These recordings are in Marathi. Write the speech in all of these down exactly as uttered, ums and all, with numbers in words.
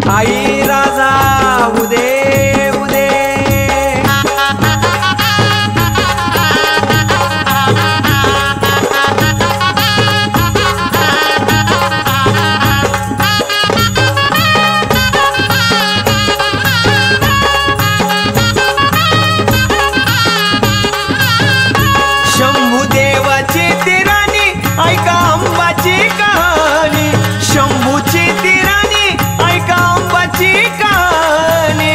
आई राजा उदे उदे शंभू देवाची ती राणी ऐका अंबाची कहाणी शंभूची ती राणी ऐका अंबाची कहाणी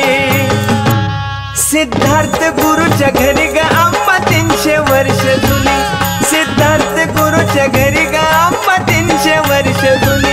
सिद्धार्थ गुरुच्या घरी ग अंबा तीनशे वर्ष जुनी सिद्धार्थ गुरुच्या घरी ग अंबा तीनशे वर्ष जुनी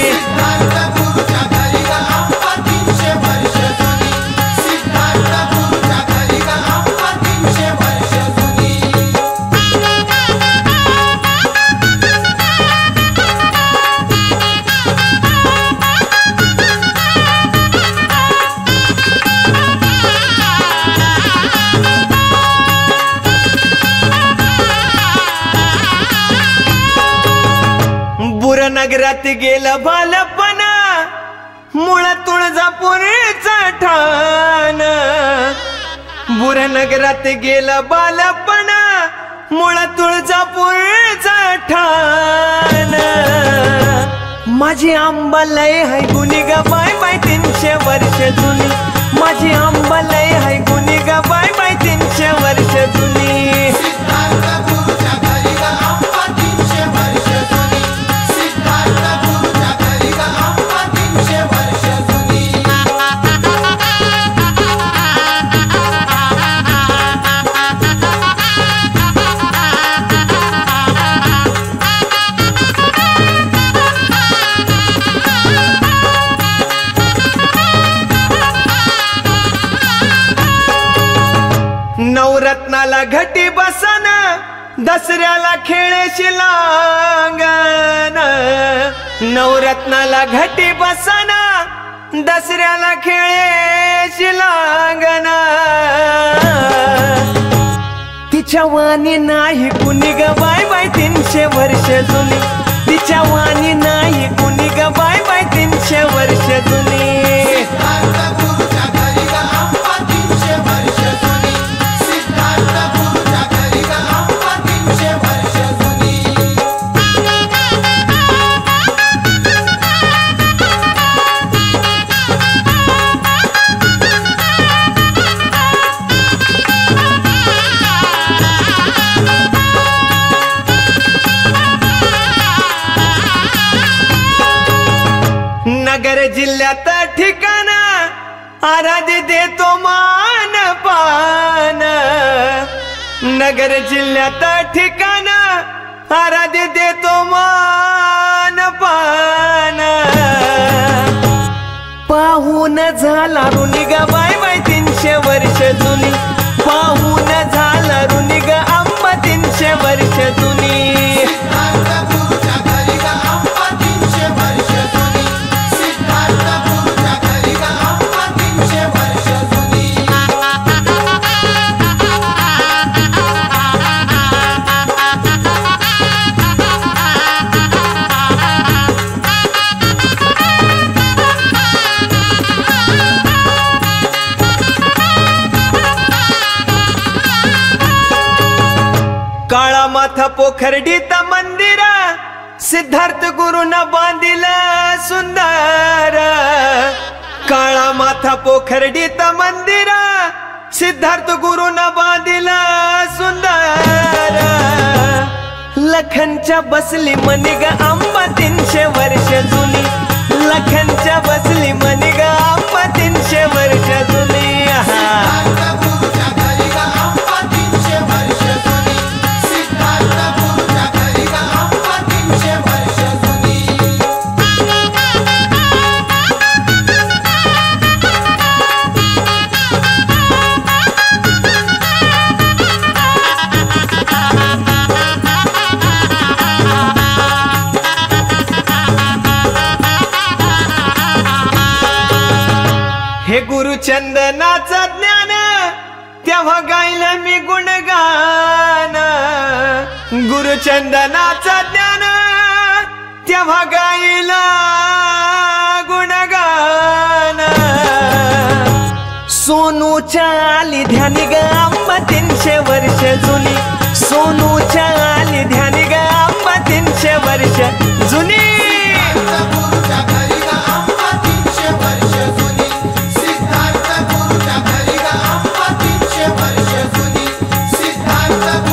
नगरात गेलं बालपण मुळ तुळजापूरचं ठाण बुरनगरात गेलं बालपण मुळ तुळजापूरचं ठाण माझी आंबा लय हाय गुणी ग बाय बाय तीनशे वर्ष जुनी माझी आंबा लय हाय गुणी ग बाय बाय तीनशे वर्ष जुनी नवरत्नाला घटी बसन दसऱ्याला खेळेशी लांगण नवरत्नाला घटी बसन दसऱ्याला खेळेशी लांगण तिच्या वाणी नाही कुणी ग बाय बाय तीनशे वर्ष जुनी तिच्या वाणी नाही कुणी ग बाय बाय तीनशे वर्ष जुनी नगर जिल्ह्यात ठिकाण आराध्य देतो मान पान नगर जिल्ह्यात ठिकाण आराध्य देतो मान पान पाहून झाला ऋणी ग बाय बाय तीनशे वर्ष जुनी पाहून झाला ऋणी ग अंबा तीनशे वर्ष जुनी काळा माथा पोखर्डीत मंदिर सिद्धार्थ गुरुन बांधिल सुंदर काळा माथा पोखर्डीत मंदिर सिद्धार्थ गुरुन बांधिल सुंदर लखनच्या बसली मनी ग अंबा तीनशे वर्ष जुनी लखनच्या बसली मनी ग अंबा तीनशे वर्ष जुनी हे गुरुचंदनाचा ज्ञान तेव्हा गायलं मी गुणगान गुरुचंदनाचा ज्ञान तेव्हा गायला गुणगान सोनूच्या आली ध्यानी ग आंबा तीनशे वर्ष जुनी, सोनूच्या आली ध्यानी ग आंबा तीनशे वर्ष जुनी. सिद्धार्थ